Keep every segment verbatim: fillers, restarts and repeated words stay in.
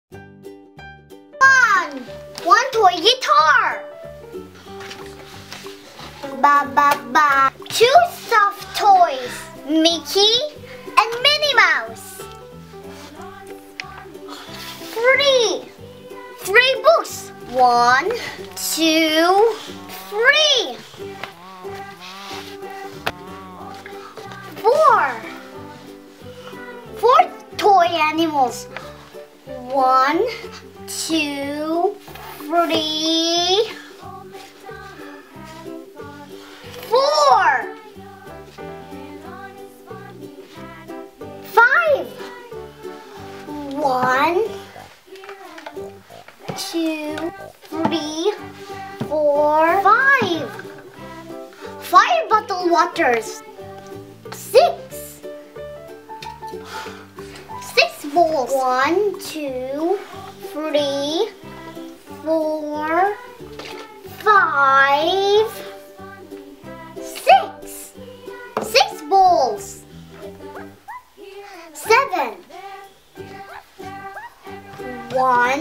One, one toy guitar. Ba ba ba. Two soft toys, Mickey and Minnie Mouse. Three, three books. One, two, three. Four, four toy animals. One, two, three, four, five. One, two, three, four, five. Five bottled waters. Six. Six bowls. One, two, three, four, five, six. Six bowls. Seven. One,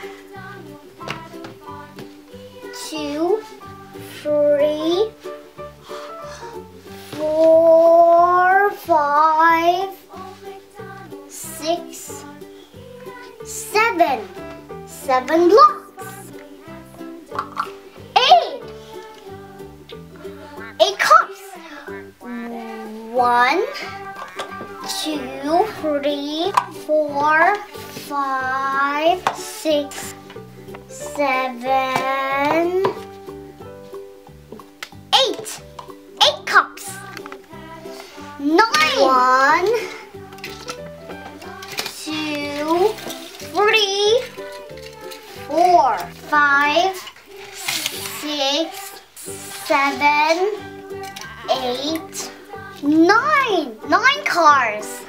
two, three, four, five, six, seven. Seven blocks. Eight. Eight cups. One, two, three, four, five, six, seven, eight. Eight cups. Nine. One, two, three, four, five, six, seven, eight, nine. Nine cars.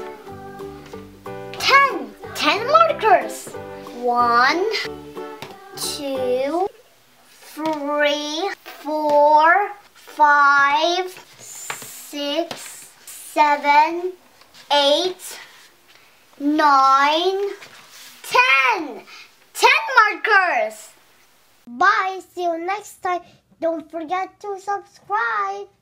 Ten. Ten markers. One, two, three, four, five, six, seven, eight, nine, ten. Ten markers. Bye. See you next time. Don't forget to subscribe.